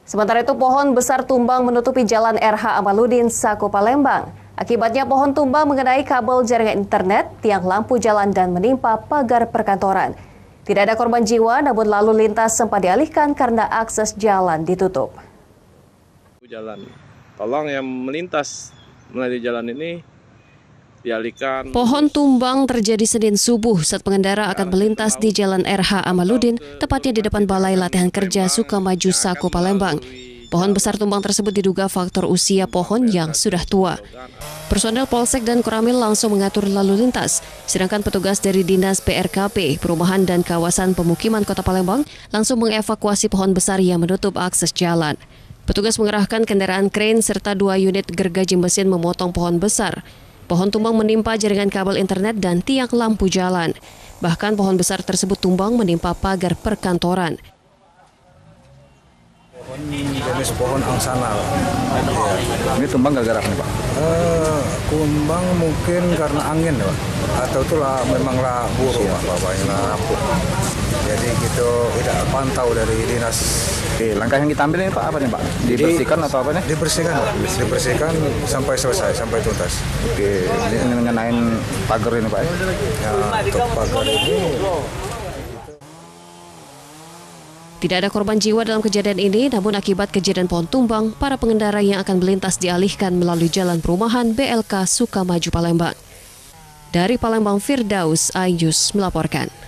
Sementara itu, pohon besar tumbang menutupi Jalan RH Amaludin, Sako, Palembang. Akibatnya pohon tumbang mengenai kabel jaringan internet, tiang lampu jalan dan menimpa pagar perkantoran. Tidak ada korban jiwa, namun lalu lintas sempat dialihkan karena akses jalan ditutup. Jalan, tolong yang melintas melalui jalan ini dialihkan. Pohon tumbang terjadi Senin subuh saat pengendara akan melintas di Jalan RH Amaludin, tepatnya di depan Balai Latihan Kerja Sukamaju, Sako, Palembang. Pohon besar tumbang tersebut diduga faktor usia pohon yang sudah tua. Personel Polsek dan Koramil langsung mengatur lalu lintas, sedangkan petugas dari Dinas PRKP, Perumahan dan Kawasan Pemukiman Kota Palembang langsung mengevakuasi pohon besar yang menutup akses jalan. Petugas mengerahkan kendaraan krain serta 2 unit gergaji mesin memotong pohon besar. Pohon tumbang menimpa jaringan kabel internet dan tiang lampu jalan. Bahkan pohon besar tersebut tumbang menimpa pagar perkantoran. Jenis pohon angsana. Ini tumbang gara-gara apa nih, Pak? Tumbang mungkin karena angin, Pak. Atau itulah memanglah burung, Pak, bapaknya rapuh. Jadi gitu tidak pantau dari dinas. Oke, langkah yang kita ambil ini, Pak, apa nih, Pak? Dibersihkan atau apa nih? Dibersihkan, Pak. Dibersihkan sampai selesai, sampai tuntas. Oke, ini ngenain pagar ini, Pak. Ya, untuk pagar ini. Tidak ada korban jiwa dalam kejadian ini, namun akibat kejadian pohon tumbang, para pengendara yang akan melintas dialihkan melalui Jalan Perumahan BLK Sukamaju, Palembang. Dari Palembang, Firdaus Ayus melaporkan.